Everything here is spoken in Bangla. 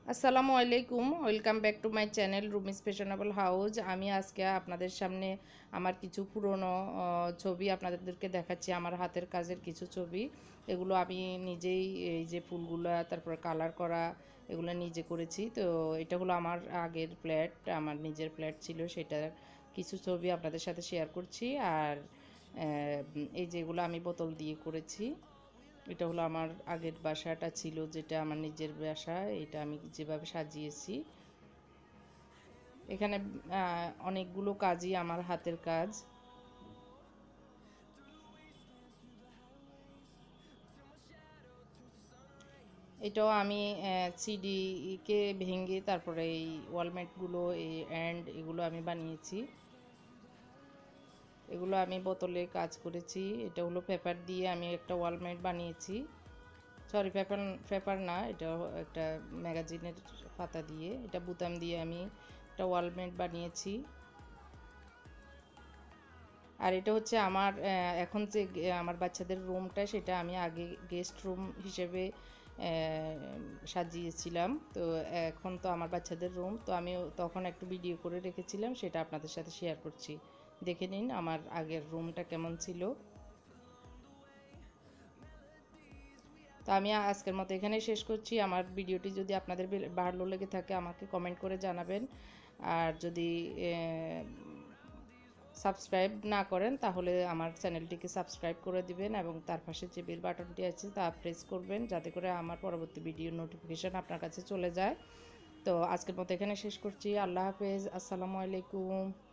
আসসালামু আলাইকুম, welcome back to my channel Rumi's fashionable house. আমি আজকে আপনাদের সামনে আমার কিছু পুরনো ছবি আপনাদেরকে দেখাচ্ছি। আমার হাতের কাজের কিছু ছবি, এগুলো আমি নিজেই এই যে ফুলগুলা তারপর কালার করা এগুলো নিজে করেছি। তো এটা হলো আমার আগের ফ্ল্যাট, আমার নিজের ফ্ল্যাট ছিল, সেটার কিছু ছবি আপনাদের সাথে শেয়ার করছি। আর এই যেগুলো আমি বোতল দিয়ে করেছি, এটা হলো আমার আগের বাসাটা ছিল, যেটা আমার নিজের বাসা। এটা আমি যেভাবে সাজিয়েছি, এখানে অনেকগুলো কাজই আমার হাতের কাজ। এটাও আমি সিডিকে ভেঙে তারপরে এই ওয়ালমেটগুলো এই এগুলো আমি বানিয়েছি। এগুলো আমি বোতলে কাজ করেছি। এটা হলো পেপার দিয়ে আমি একটা ওয়ালমেট বানিয়েছি। সরি, পেপার পেপার না, এটা একটা ম্যাগাজিনের পাতা দিয়ে, এটা বুতাম দিয়ে আমি একটা ওয়ালমেট বানিয়েছি। আর এটা হচ্ছে আমার এখন যে আমার বাচ্চাদের রুমটা, সেটা আমি আগে গেস্ট রুম হিসেবে সাজিয়েছিলাম। তো এখন তো আমার বাচ্চাদের রুম, তো আমি তখন একটু ভিডিও করে রেখেছিলাম, সেটা আপনাদের সাথে শেয়ার করছি। দেখে নিন আমার আগের রুমটা কেমন ছিল। তো আমি আজকের মতো এখানেই শেষ করছি। আমার ভিডিওটি যদি আপনাদের ভালো লেগে থাকে আমাকে কমেন্ট করে জানাবেন। আর যদি সাবস্ক্রাইব না করেন তাহলে আমার চ্যানেলটিকে সাবস্ক্রাইব করে দিবেন এবং তার পাশে যে বেল বাটনটি আছে তা প্রেস করবেন, যাতে করে আমার পরবর্তী ভিডিওর নোটিফিকেশান আপনার কাছে চলে যায়। তো আজকের মতো এখানে শেষ করছি। আল্লাহ হাফেজ, আসসালামু আলাইকুম।